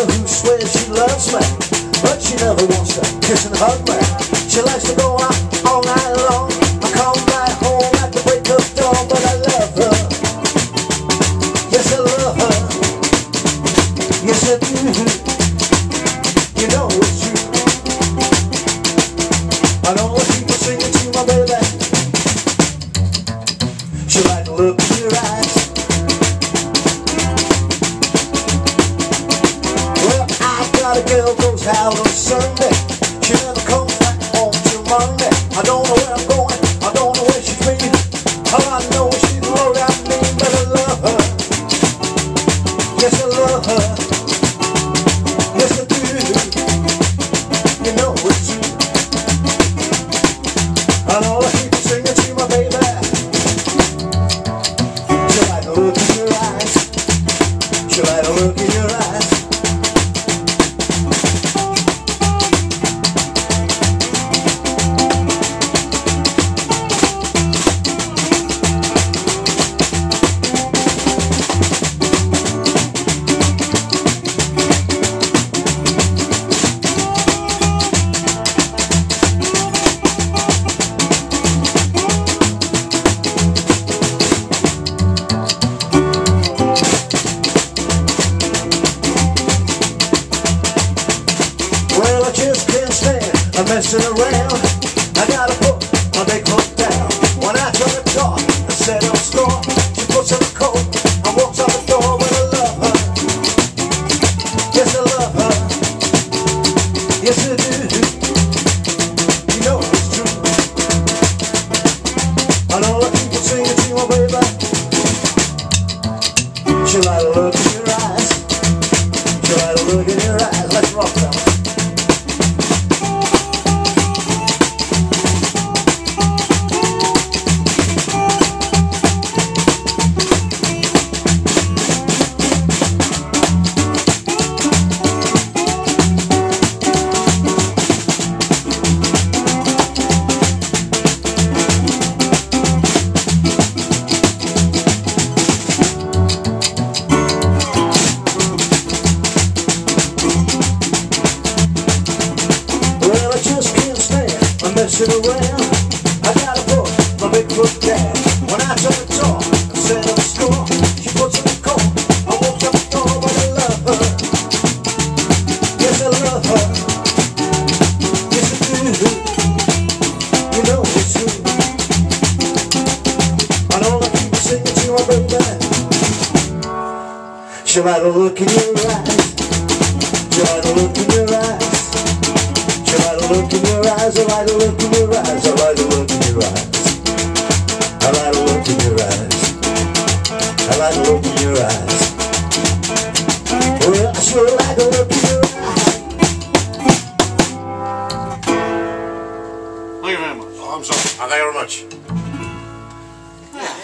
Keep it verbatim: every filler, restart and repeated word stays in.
girl who swears she loves me, but she never wants to kiss and hug me. She likes to go out all night long. I come back home at the break of dawn, but I love her. Yes, I love her. Yes, I do. You know it's true. I don't want people singing to my baby. She like the look in your eyes. Well, I've got a girl goes out on Sunday. She never comes back home till Monday. I don't know where I'm going, I don't know where she's been. All I know is she's low down mean, but I love her. Yes, I love her. Yes, I do. You know it's true. I know the people singing to my baby. She like the look in your eyes. She like the look in your eyes. Well, I just can't stand I'm messing around. I gotta put my big foot down. When I turn the door and set up score, she puts on a coat and walks out the door. But I love her. Yes, I love her. Yes, I do. You know it's true. I know the people singing to my baby. She like the look in your eyes. She like the look in your eyes. Let's rock them. Well, I just can't stand I'm messing around. I gotta put my big foot down. When I turn the door and set up the score, she puts on the coat and walks out the door. But I love her. Yes, I love her. Yes, I do. You know it's true. I know the people singing to my baby. She like the look in your eyes. She like the look in your eyes. I like the look in your eyes, I like the look in your eyes, I like the look in your eyes. I like the look in your eyes. I like the look in your eyes.